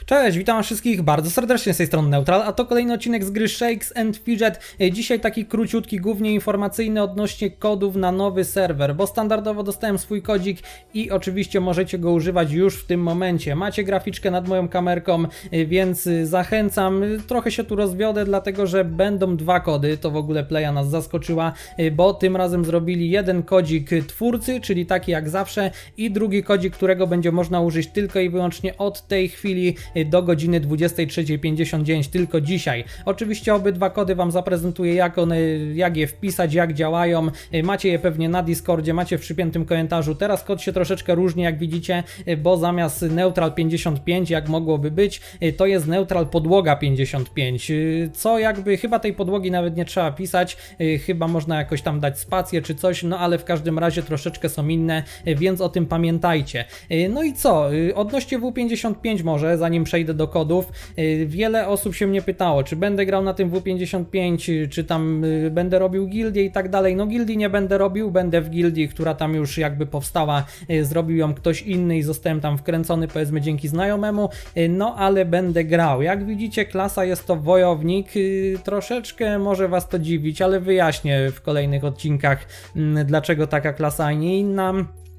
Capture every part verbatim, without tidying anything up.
Cześć, witam wszystkich bardzo serdecznie z tej strony Neutral, a to kolejny odcinek z gry Shakes and Fidget. Dzisiaj taki króciutki, głównie informacyjny odnośnie kodów na nowy serwer, bo standardowo dostałem swój kodzik i oczywiście możecie go używać już w tym momencie. Macie graficzkę nad moją kamerką, więc zachęcam. Trochę się tu rozwiodę, dlatego że będą dwa kody, to w ogóle Playa nas zaskoczyła, bo tym razem zrobili jeden kodzik twórcy, czyli taki jak zawsze, i drugi kodzik, którego będzie można użyć tylko i wyłącznie od tej chwili do godziny dwudziestej trzeciej pięćdziesiąt dziewięć, tylko dzisiaj. Oczywiście obydwa kody Wam zaprezentuję, jak one, jak je wpisać, jak działają. Macie je pewnie na Discordzie, macie w przypiętym komentarzu. Teraz kod się troszeczkę różni, jak widzicie, bo zamiast Neutral pięćdziesiąt pięć, jak mogłoby być, to jest Neutral podłoga pięćdziesiąt pięć, co jakby chyba tej podłogi nawet nie trzeba pisać, chyba można jakoś tam dać spację czy coś, no ale w każdym razie troszeczkę są inne, więc o tym pamiętajcie. No i co, odnośnie W pięćdziesiąt pięć może, zanim przejdę do kodów, wiele osób się mnie pytało, czy będę grał na tym W pięćdziesiąt pięć, czy tam będę robił gildię i tak dalej. No gildii nie będę robił, będę w gildii, która tam już jakby powstała, zrobił ją ktoś inny i zostałem tam wkręcony, powiedzmy dzięki znajomemu, no ale będę grał. Jak widzicie, klasa jest to wojownik, troszeczkę może Was to dziwić, ale wyjaśnię w kolejnych odcinkach, dlaczego taka klasa, a nie inna.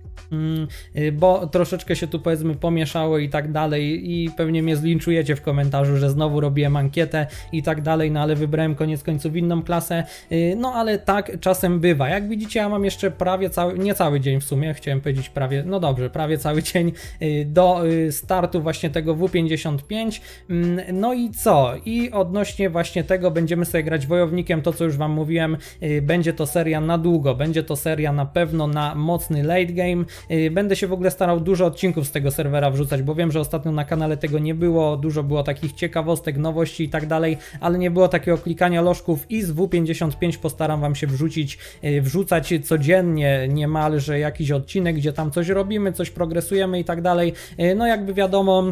Bo troszeczkę się tu powiedzmy pomieszało i tak dalej i pewnie mnie zlinczujecie w komentarzu, że znowu robiłem ankietę i tak dalej, no ale wybrałem koniec końców inną klasę, no ale tak czasem bywa. Jak widzicie, ja mam jeszcze prawie cały, nie cały dzień w sumie, chciałem powiedzieć prawie, no dobrze, prawie cały dzień do startu właśnie tego W pięćdziesiąt pięć. No i co? I odnośnie właśnie tego będziemy sobie grać wojownikiem, to co już Wam mówiłem, będzie to seria na długo, będzie to seria na pewno na mocny late game. Będę się w ogóle starał dużo odcinków z tego serwera wrzucać, bo wiem, że ostatnio na kanale tego nie było, dużo było takich ciekawostek, nowości i tak dalej, ale nie było takiego klikania lożków i z W pięćdziesiąt pięć postaram Wam się wrzucić, wrzucać codziennie niemalże jakiś odcinek, gdzie tam coś robimy, coś progresujemy i tak dalej. No jakby wiadomo,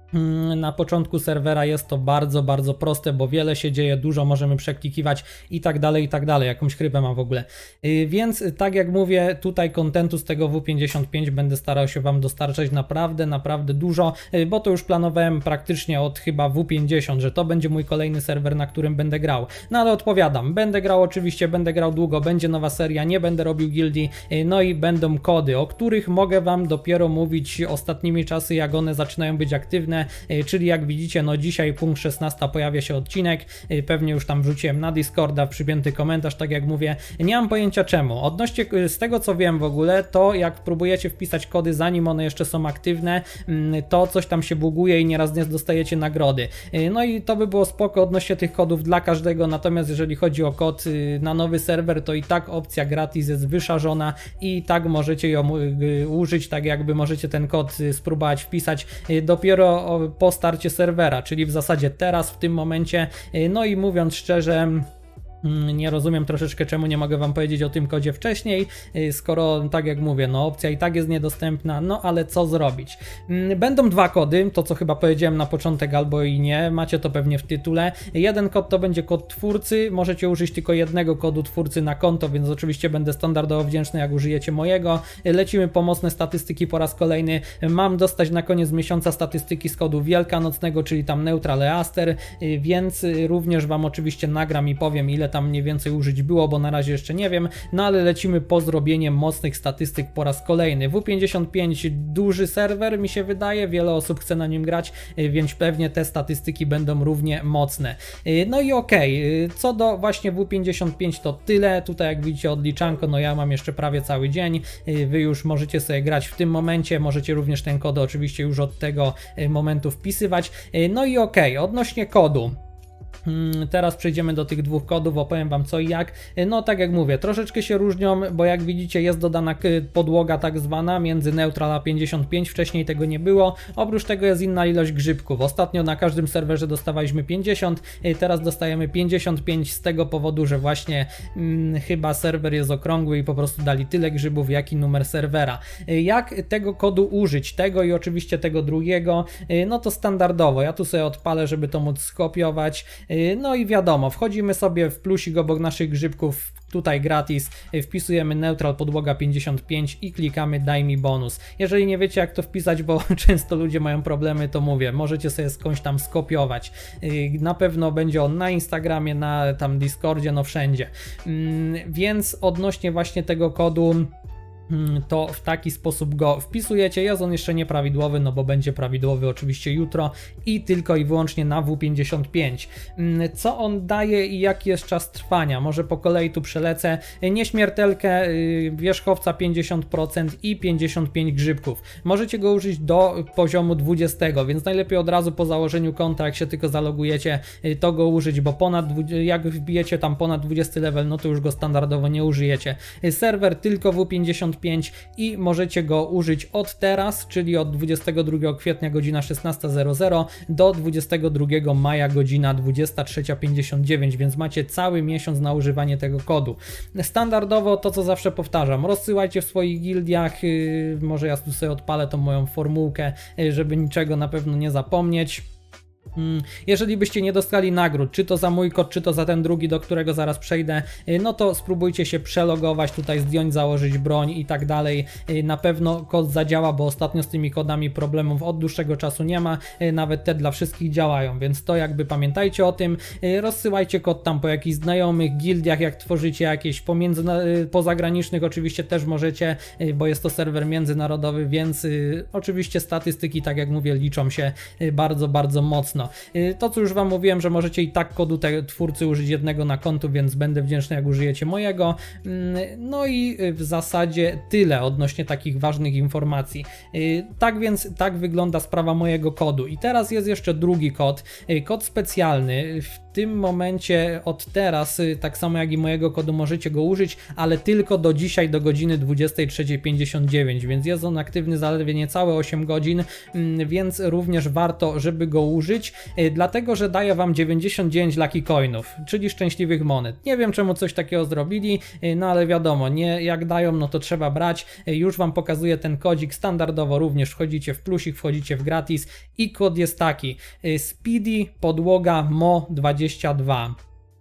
na początku serwera jest to bardzo, bardzo proste, bo wiele się dzieje, dużo możemy przeklikiwać i tak dalej, i tak dalej. Jakąś chrypę mam w ogóle. Więc tak jak mówię, tutaj kontentu z tego W pięćdziesiąt pięć będę starał się Wam dostarczać naprawdę, naprawdę dużo, bo to już planowałem praktycznie od chyba W pięćdziesiąt, że to będzie mój kolejny serwer, na którym będę grał. No ale odpowiadam, będę grał oczywiście, będę grał długo, będzie nowa seria, nie będę robił gildii, no i będą kody, o których mogę Wam dopiero mówić ostatnimi czasy, jak one zaczynają być aktywne. Czyli jak widzicie, no dzisiaj punkt szesnasty pojawia się odcinek, pewnie już tam wrzuciłem na Discorda w przypięty komentarz, tak jak mówię, nie mam pojęcia czemu. Odnośnie z tego co wiem w ogóle, to jak próbujecie wpisać kody zanim one jeszcze są aktywne, to coś tam się buguje i nieraz nie dostajecie nagrody. No i to by było spoko odnośnie tych kodów dla każdego, natomiast jeżeli chodzi o kod na nowy serwer, to i tak opcja gratis jest wyszarzona i tak możecie ją użyć, tak jakby możecie ten kod spróbować wpisać dopiero po starcie serwera, czyli w zasadzie teraz, w tym momencie. No i mówiąc szczerze, nie rozumiem troszeczkę, czemu nie mogę Wam powiedzieć o tym kodzie wcześniej, skoro tak jak mówię, no opcja i tak jest niedostępna, no ale co zrobić? Będą dwa kody, to co chyba powiedziałem na początek albo i nie, macie to pewnie w tytule. Jeden kod to będzie kod twórcy, możecie użyć tylko jednego kodu twórcy na konto, więc oczywiście będę standardowo wdzięczny, jak użyjecie mojego. Lecimy po mocne statystyki po raz kolejny. Mam dostać na koniec miesiąca statystyki z kodu wielkanocnego, czyli tam Neutral Easter, więc również Wam oczywiście nagram i powiem, ile tam mniej więcej użyć było, bo na razie jeszcze nie wiem, no ale lecimy po zrobieniem mocnych statystyk po raz kolejny. W pięćdziesiąt pięć duży serwer, mi się wydaje, wiele osób chce na nim grać, więc pewnie te statystyki będą równie mocne. No i okej, okay. Co do właśnie W pięćdziesiąt pięć to tyle, tutaj jak widzicie odliczanko, no ja mam jeszcze prawie cały dzień, wy już możecie sobie grać w tym momencie, możecie również ten kod oczywiście już od tego momentu wpisywać. No i okej, okay. Odnośnie kodu. Teraz przejdziemy do tych dwóch kodów, opowiem Wam co i jak. No tak jak mówię, troszeczkę się różnią, bo jak widzicie jest dodana podłoga tak zwana między Neutral a pięćdziesiąt pięć, wcześniej tego nie było. Oprócz tego jest inna ilość grzybków. Ostatnio na każdym serwerze dostawaliśmy pięćdziesiąt, teraz dostajemy pięćdziesiąt pięć z tego powodu, że właśnie hmm, chyba serwer jest okrągły i po prostu dali tyle grzybów, jak i numer serwera. Jak tego kodu użyć, tego i oczywiście tego drugiego, no to standardowo. Ja tu sobie odpalę, żeby to móc skopiować. No i wiadomo, wchodzimy sobie w plusik obok naszych grzybków, tutaj gratis, wpisujemy neutral podłoga pięćdziesiąt pięć i klikamy daj mi bonus. Jeżeli nie wiecie jak to wpisać, bo często ludzie mają problemy, to mówię, możecie sobie skądś tam skopiować. Na pewno będzie on na Instagramie, na tam Discordzie, no wszędzie. Więc odnośnie właśnie tego kodu, to w taki sposób go wpisujecie. Jest on jeszcze nieprawidłowy, no bo będzie prawidłowy oczywiście jutro i tylko i wyłącznie na W pięćdziesiąt pięć. Co on daje i jaki jest czas trwania? Może po kolei tu przelecę. Nieśmiertelkę, wierzchowca pięćdziesiąt procent i pięćdziesiąt pięć grzybków. Możecie go użyć do poziomu dwudziestego, więc najlepiej od razu po założeniu konta, jak się tylko zalogujecie, to go użyć, bo ponad, jak wbijecie tam ponad dwudziesty level, no to już go standardowo nie użyjecie. Serwer tylko W pięćdziesiąt pięć i możecie go użyć od teraz, czyli od dwudziestego drugiego kwietnia godzina szesnasta zero zero do dwudziestego drugiego maja godzina dwudziesta trzecia pięćdziesiąt dziewięć, więc macie cały miesiąc na używanie tego kodu. Standardowo to, co zawsze powtarzam, rozsyłajcie w swoich gildiach, yy, może ja tu sobie odpalę tą moją formułkę, yy, żeby niczego na pewno nie zapomnieć. Jeżeli byście nie dostali nagród, czy to za mój kod, czy to za ten drugi, do którego zaraz przejdę, no to spróbujcie się przelogować, tutaj zdjąć, założyć broń i tak dalej. Na pewno kod zadziała, bo ostatnio z tymi kodami problemów od dłuższego czasu nie ma, nawet te dla wszystkich działają, więc to jakby pamiętajcie o tym. Rozsyłajcie kod tam po jakichś znajomych, gildiach, jak tworzycie jakieś pomiędzy, pozagranicznych oczywiście też możecie, bo jest to serwer międzynarodowy, więc oczywiście statystyki, tak jak mówię, liczą się bardzo, bardzo mocno. To, co już wam mówiłem, że możecie i tak kodu te twórcy użyć jednego na kontu, więc będę wdzięczny, jak użyjecie mojego. No i w zasadzie tyle odnośnie takich ważnych informacji. Tak więc tak wygląda sprawa mojego kodu. I teraz jest jeszcze drugi kod, kod specjalny. W tym momencie od teraz, tak samo jak i mojego kodu, możecie go użyć, ale tylko do dzisiaj, do godziny dwudziestej trzeciej pięćdziesiąt dziewięć, więc jest on aktywny zaledwie niecałe osiem godzin, więc również warto, żeby go użyć, dlatego, że daje wam dziewięćdziesiąt dziewięć lucky coinów, czyli szczęśliwych monet. Nie wiem, czemu coś takiego zrobili, no ale wiadomo, nie, jak dają, no to trzeba brać. Już wam pokazuję ten kodzik standardowo, również wchodzicie w plusik, wchodzicie w gratis i kod jest taki: Speedy podłoga M O dwadzieścia dwa.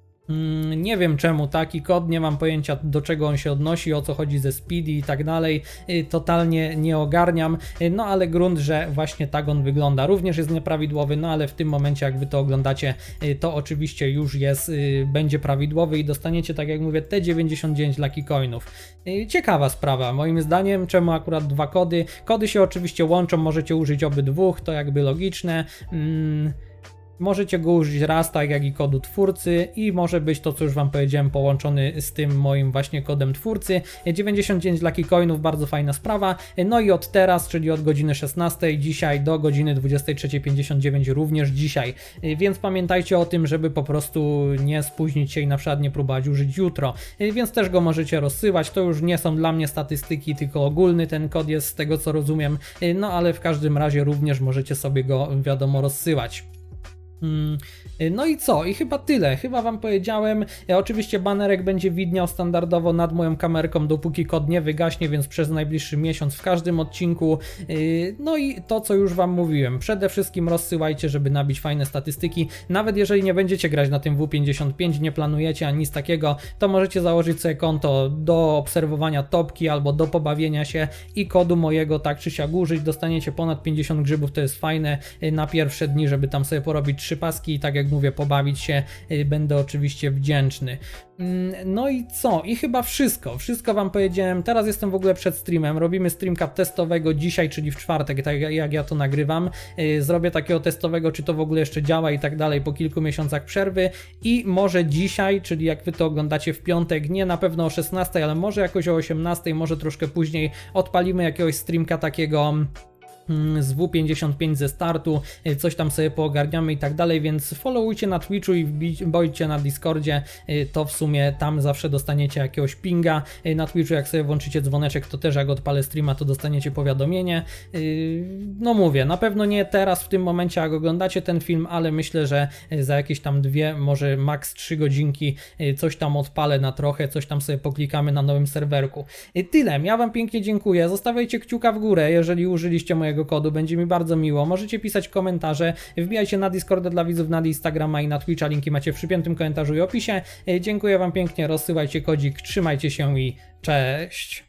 Nie wiem czemu taki kod, nie mam pojęcia, do czego on się odnosi, o co chodzi ze Speedy i tak dalej, totalnie nie ogarniam, no ale grunt, że właśnie tak on wygląda. Również jest nieprawidłowy, no ale w tym momencie, jak wy to oglądacie, to oczywiście już jest, będzie prawidłowy i dostaniecie, tak jak mówię, te dziewięćdziesiąt dziewięć lucky coinów. Ciekawa sprawa, moim zdaniem, czemu akurat dwa kody. Kody się oczywiście łączą, możecie użyć obydwu, to jakby logiczne. Hmm. Możecie go użyć raz, tak jak i kodu twórcy, i może być to, co już wam powiedziałem, połączony z tym moim właśnie kodem twórcy. dziewięćdziesiąt dziewięć lucky coinów, bardzo fajna sprawa. No i od teraz, czyli od godziny szesnastej dzisiaj do godziny dwudziestej trzeciej pięćdziesiąt dziewięć również dzisiaj. Więc pamiętajcie o tym, żeby po prostu nie spóźnić się i na przykład nie próbować użyć jutro. Więc też go możecie rozsyłać. To już nie są dla mnie statystyki, tylko ogólny ten kod jest, z tego co rozumiem. No ale w każdym razie również możecie sobie go, wiadomo, rozsyłać. No i co? I chyba tyle. Chyba wam powiedziałem. Oczywiście banerek będzie widniał standardowo nad moją kamerką, dopóki kod nie wygaśnie, więc przez najbliższy miesiąc w każdym odcinku. No i to, co już wam mówiłem. Przede wszystkim rozsyłajcie, żeby nabić fajne statystyki. Nawet jeżeli nie będziecie grać na tym W pięćdziesiąt pięć, nie planujecie ani nic takiego, to możecie założyć sobie konto do obserwowania topki albo do pobawienia się i kodu mojego tak czy siak użyć. Dostaniecie ponad pięćdziesiąt grzybów, to jest fajne na pierwsze dni, żeby tam sobie porobić trzy paski i tak jak mówię, pobawić się, będę oczywiście wdzięczny. No i co? I chyba wszystko. Wszystko wam powiedziałem. Teraz jestem w ogóle przed streamem. Robimy streamka testowego dzisiaj, czyli w czwartek, tak jak ja to nagrywam. Zrobię takiego testowego, czy to w ogóle jeszcze działa i tak dalej po kilku miesiącach przerwy. I może dzisiaj, czyli jak wy to oglądacie w piątek, nie na pewno o szesnastej, ale może jakoś o osiemnastej, może troszkę później odpalimy jakiegoś streamka takiego z W pięćdziesiąt pięć ze startu, coś tam sobie poogarniamy i tak dalej, więc followujcie na Twitchu i wbijcie na Discordzie, to w sumie tam zawsze dostaniecie jakiegoś pinga. Na Twitchu jak sobie włączycie dzwoneczek, to też jak odpalę streama, to dostaniecie powiadomienie. No mówię, na pewno nie teraz w tym momencie, jak oglądacie ten film, ale myślę, że za jakieś tam dwie, może maks trzy godzinki coś tam odpalę na trochę, coś tam sobie poklikamy na nowym serwerku. Tyle, ja wam pięknie dziękuję, zostawiajcie kciuka w górę, jeżeli użyliście mojego tego kodu, będzie mi bardzo miło. Możecie pisać komentarze, wbijajcie na Discorda dla widzów, na Instagrama i na Twitcha, linki macie w przypiętym komentarzu i opisie. Dziękuję wam pięknie, rozsyłajcie kodzik, trzymajcie się i cześć!